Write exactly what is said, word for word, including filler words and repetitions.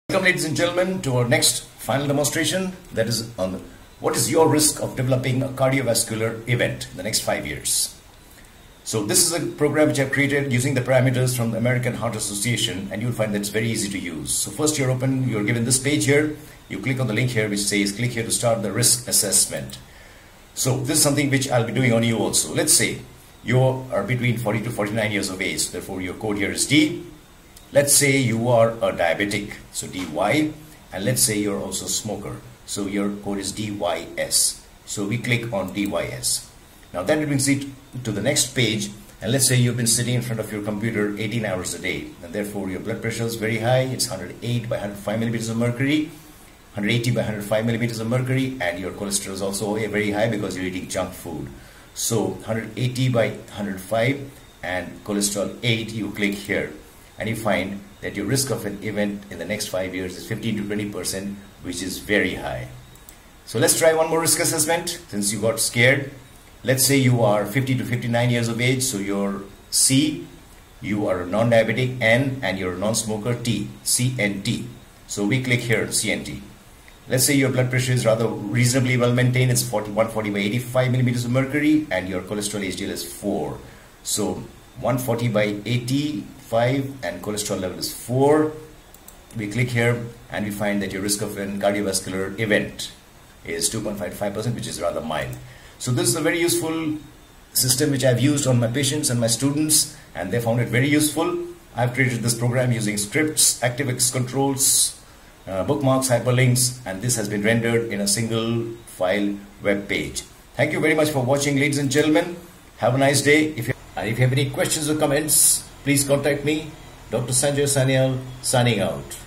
Welcome, ladies and gentlemen, to our next final demonstration, that is on the, what is your risk of developing a cardiovascular event in the next five years. So this is a program which I've created using the parameters from the American Heart Association, and you'll find that it's very easy to use. So first you're open, you're given this page here, you click on the link here which says click here to start the risk assessment. So this is something which I'll be doing on you also. Let's say you are between forty to forty-nine years of age, therefore your code here is D. Let's say you are a diabetic, so D Y, and let's say you're also a smoker, so your code is D Y S. So we click on D Y S. Now that brings it to the next page, and let's say you've been sitting in front of your computer eighteen hours a day, and therefore your blood pressure is very high. It's one hundred eight by one hundred five millimeters of mercury, one hundred eighty by one hundred five millimeters of mercury, and your cholesterol is also very high because you're eating junk food. So one hundred eighty by one hundred five and cholesterol eight, you click here, and you find that your risk of an event in the next five years is fifteen to twenty percent, which is very high. So let's try one more risk assessment since you got scared. Let's say you are fifty to fifty-nine years of age, so you're C, you are a non-diabetic N, and you're a non-smoker T, C N T. So we click here, C N T. Let's say your blood pressure is rather reasonably well maintained, it's one forty by eighty-five millimeters of mercury, and your cholesterol H D L is four. So one forty by eighty-five and cholesterol level is four. We click here and we find that your risk of a cardiovascular event is two point five five percent, which is rather mild. So this is a very useful system which I've used on my patients and my students, and they found it very useful. I've created this program using scripts, ActiveX controls, uh, bookmarks, hyperlinks, and this has been rendered in a single file web page. Thank you very much for watching, ladies and gentlemen. Have a nice day. If you, and if you have any questions or comments, please contact me. Doctor Sanjoy Sanyal, signing out.